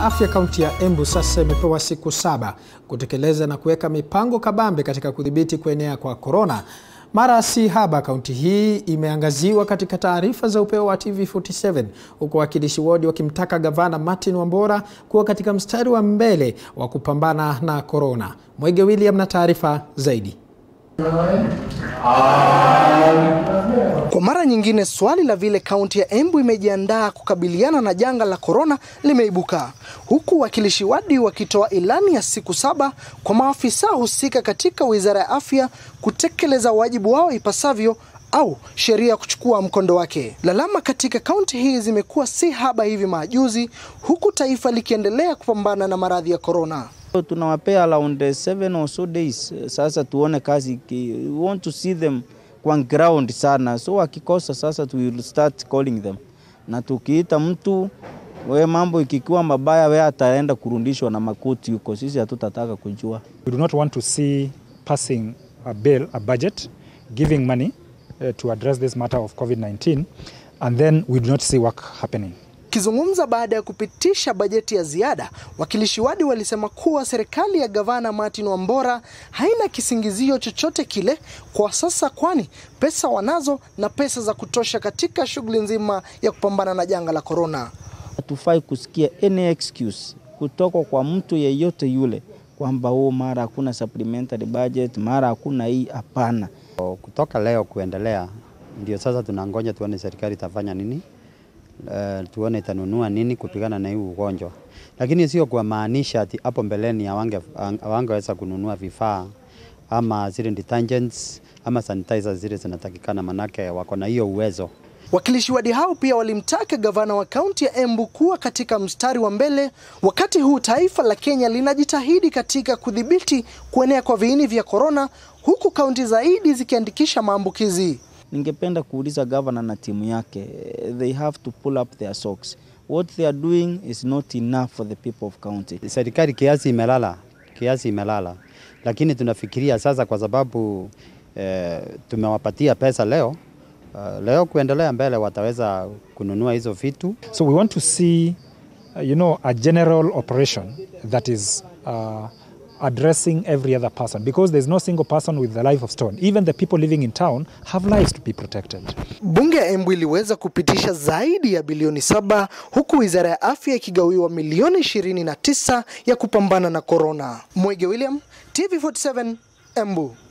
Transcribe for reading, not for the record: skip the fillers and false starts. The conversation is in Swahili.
afya kaunti ya Embu sasa imepewa siku 7 kutekeleza na kuweka mipango kabambe katika kudhibiti kuenea kwa corona. Mara si haba kaunti hii imeangaziwa katika taarifa za upeo wa TV47, huko wakilishi wodi wakimtaka gavana Martin Wambora kuwa katika mstari wa mbele wa kupambana na corona. Mwege William na taarifa zaidi. Kwa mara nyingine swali la vile kaunti ya Embu imejiandaa kukabiliana na janga la corona limeibuka, huku wakilishi wadi wakitoa ilani ya siku 7 kwa maafisa husika katika Wizara ya Afya kutekeleza wajibu wao ipasavyo au sheria kuchukua mkondo wake. Lalama katika kaunti hii zimekuwa si haba hivi majuzi, huku taifa likiendelea kupambana na maradhi ya corona. Tunawapea around 7 or so days. Sasa tuone kazi. We want to see them kwa ground sana. So wakikosa sasa we will start calling them. Na tukiita mtu we mambo ikikuwa mabaya we ataenda kurundishwa na makoti huko. Sisi hatutataka kujua. We do not want to see passing a bill, a budget, giving money to address this matter of COVID-19, and then we do not see work happening. Kizungumza baada ya kupitisha bajeti ya ziada, wakilishi wadi walisema kuwa serikali ya gavana Martin Wambora haina kisingizio chochote kile kwa sasa, kwani pesa wanazo na pesa za kutosha katika shughuli nzima ya kupambana na janga la corona. Hatufai kusikia any excuse kutoka kwa mtu yeyote yule kwamba mara hakuna supplementary budget, mara hakuna hii. Hapana. Kutoka leo kuendelea ndio sasa tunangoja tuone serikali itafanya nini. Tuone itanunua nini kupigana na hii ugonjwa. Lakini sio kwa maanisha ati hapo mbeleni hawangeweza kununua vifaa ama zile detergents ama sanitizers zile zinatakikana, manake wako na hiyo uwezo. Wakilishi wadi hao pia walimtaka gavana wa kaunti ya Embu kuwa katika mstari wa mbele wakati huu taifa la Kenya linajitahidi katika kudhibiti kuenea kwa viini vya corona, huku kaunti zaidi zikiandikisha maambukizi. Ningependa kuuliza governor na timu yake, they have to pull up their socks. What they are doing is not enough for the people of county. Serikali kiasi imelala. Lakini tunafikiria sasa kwa sababu tumewapatia pesa leo kuendelea mbele wataweza kununua hizo vitu. So we want to see a general operation that is addressing every other person, because there's no single person with the life of stone. Even the people living in town have lives to be protected. Bunge ya Embu iliweza kupitisha zaidi ya bilioni 7, huku Wizara ya Afya ikigawiwa milioni 29 ya kupambana na corona. Mwege William, TV47, Embu.